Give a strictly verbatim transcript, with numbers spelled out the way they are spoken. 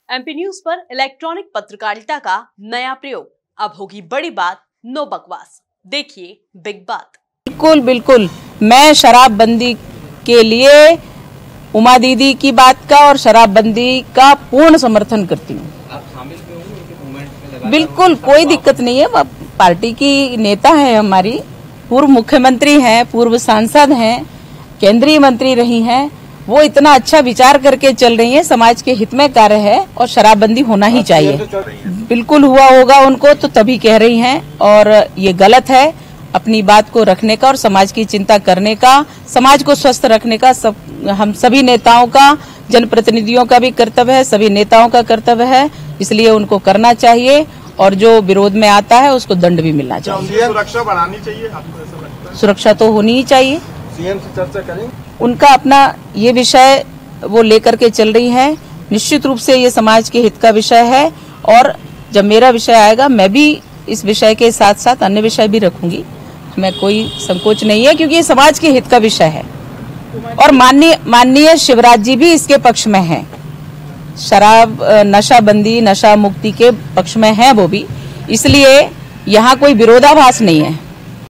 MP news पर electronic पत्रकारिता का नया प्रयोग। अब होगी बड़ी बात, नो बकवास। देखिए बिग बात। बिल्कुल बिल्कुल, मैं शराबबंदी के लिए उमा दीदी की बात का और शराबबंदी का पूर्ण समर्थन करती हूँ। आप शामिल भी होंगे उनके मूवमेंट में लगातार? बिल्कुल, कोई दिक्कत नहीं है। पार्टी की नेता है, हमारी पूर्व मुख्यमंत्री हैं, पूर्व सांसद हैं, केंद्रीय मंत्री रही हैं। वो इतना अच्छा विचार करके चल रही हैं, समाज के हित में कार्य है और शराबबंदी होना ही चाहिए। बिल्कुल हुआ होगा उनको तो तभी कह रही हैं, और ये गलत है। अपनी बात को रखने का और समाज की चिंता करने का, समाज को स्वस्थ रखने का सब हम सभी नेताओं का, जनप्रतिनिधियों का भी कर्तव्य है, सभी नेताओं का कर्तव्य है। इसलिए उनको करना चाहिए और जो विरोध में आता है उसको दंड भी मिलना चाहिए। सुरक्षा बढ़ानी चाहिए, आपको ऐसा लगता है? सुरक्षा तो होनी ही चाहिए। सीएम से चर्चा करें? उनका अपना ये विषय वो लेकर के चल रही है। निश्चित रूप से ये समाज के हित का विषय है, और जब मेरा विषय आएगा मैं भी इस विषय के साथ साथ अन्य विषय भी रखूंगी। मैं कोई संकोच नहीं है, क्योंकि ये समाज के हित का विषय है और माननीय माननीय शिवराज जी भी इसके पक्ष में हैं। शराब नशाबंदी, नशा मुक्ति के पक्ष में हैं वो भी, इसलिए यहाँ कोई विरोधाभास नहीं है।